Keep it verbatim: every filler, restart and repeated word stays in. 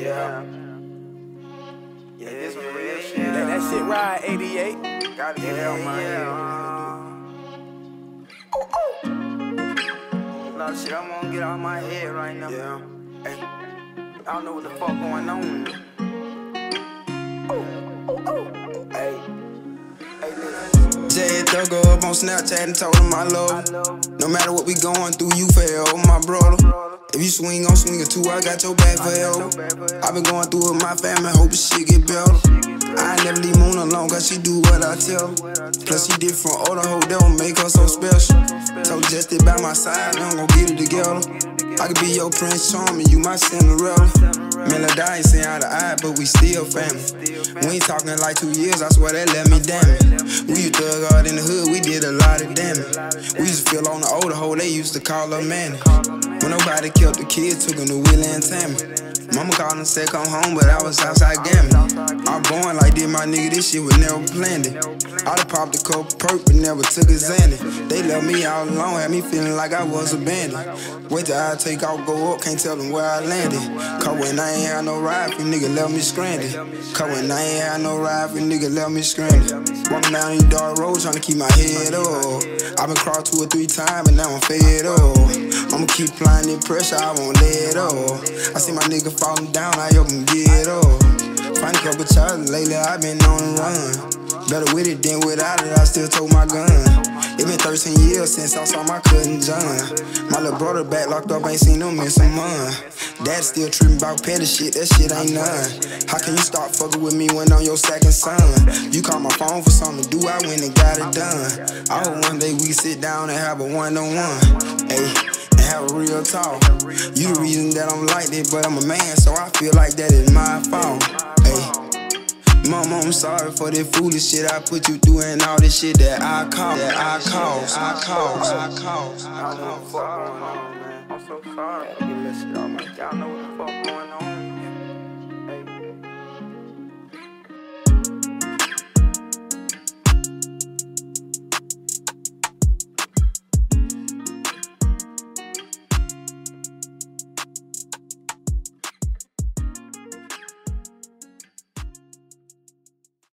Yeah. Yeah, this some real shit. Let that shit ride, eighty-eight. Gotta get it out my head. Oh, oh. A lot of shit I'm gonna get out my head right now. Yeah. Hey, I don't know what the fuck going on. Oh, oh, oh. Hey. Hey, listen. Jay Thugger up on Snapchat and told him I love him. No matter what we going through, you forever my brother. If you swing on swing or two, I got your back forever. I been going through with my family, hope this shit get better. I ain't never leave Moon alone, cause she do what I tell her. Plus she different from older hoe, that will make her so special. So just it by my side, I'm gon' get it together. I could be your Prince Charming, you my Cinderella. Melody ain't saying eye to eye, but we still family. We ain't talking like two years, I swear that let me damage. We used to thug hard in the hood, we did a lot of damage. We used to feel on the older hoe, they used to call her Manny. When nobody killed the kids, took them to Willie and Tammy. Mama called and said come home, but I was outside gambling. I was born like this, my nigga, this shit was never planned it. I done popped a couple perk, but never took a Xanny. They left me all alone, had me feeling like I was abandoned. Wait till I take off, go up, can't tell them where I landed. Cause when I ain't had no ride, for nigga left me stranded. Cause when I ain't had no ride, for nigga left me stranded. Walking down these dark roads, trying to keep my head up. I been crossed two or three times, and now I'm fed up. I'ma keep applying the pressure, I won't let up. I see my nigga falling down, I help him get up. Find a couple charges lately, I been on the run. Better with it than without it, I still told my gun. It been thirteen years since I saw my cousin John. My little brother back locked up, ain't seen him in some months. Dad still tripping about petty shit, that shit ain't none. How can you start fucking with me when I'm your second son? You call my phone for something to do, I went and got it done. I hope one day we sit down and have a one-on-one. Hey. Have a real talk. You the reason that I'm like this, but I'm a man, so I feel like that is my fault. Hey, mama, I'm sorry for the foolish shit I put you through and all this shit that I caused, that I caused, I caused, I caused. I don't know what the fuck going on, man. I'm so sorry. I gotta get this shit out, man. Y'all know what the fuck going on.